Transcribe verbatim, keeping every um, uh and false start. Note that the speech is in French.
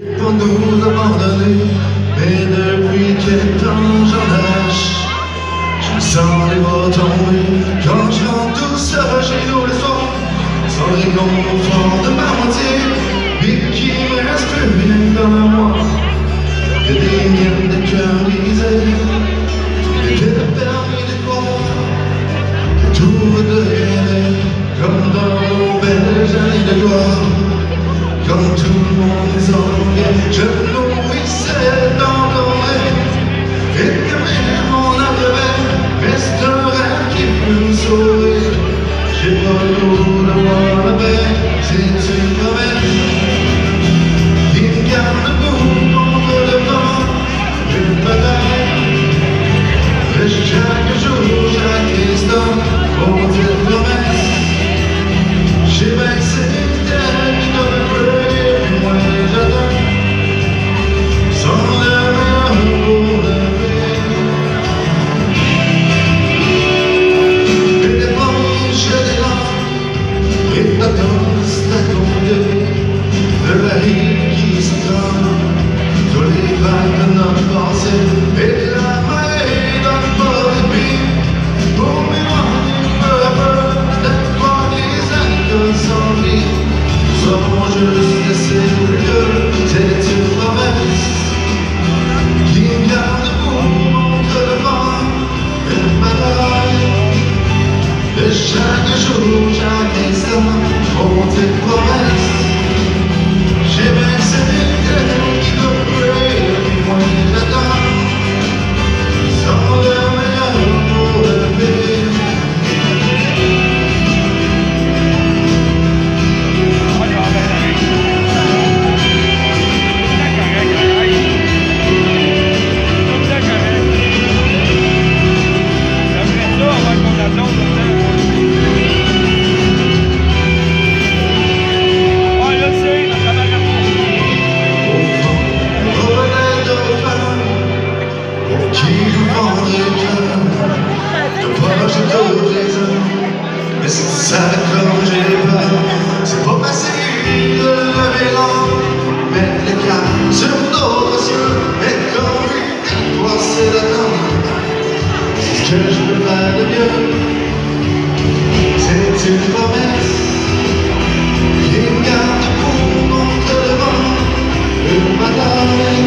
Pour nous abandonner, mais depuis quel temps j'en lâche. Je me sens les bras tomber quand je rentre tout seul chez nous le soir, sans le réconfort de ma moitié, puis qu'il me reste plus rien dans la moi que des miettes de cœur brisé, et que le permis de croire que tout redeviendrait comme dans nos belles années de gloire. Quand tout le monde est engagé, je me nourrissais dans ton rêve, et que même on arrivait, reste un rêve qui peut me sauver. J'ai pas le goût d'avoir la paix, c'est une promesse qui me garde debout contre le vent, une bataille. Et chaque jour, chaque instant, on dit une promesse. J'ai bien que c'est une terre qui donne un peu. De la rive qui se trame sur les vagues de notre passé, et la mer donne pas de billes pour m'éloigner peu à peu d'être pas des années sans vie. Nous avons juste laissé le cœur, c'est une promesse qui me garde debout contre le vent, une bataille. De chaque jour, chaque instant, on te promesse. J'ai bien que c'est une terre qui doit brûler, puis moi j'attends, sans le meilleur pour le pire. Mais c'est ça comme j'ai peur, c'est pas facile de lever l'âme, mettre les câbles sur d'autres cieux, et comme une toi c'est d'attendre. C'est ce que je peux faire de mieux, c'est une promesse qui me garde debout contre le vent, une bataille.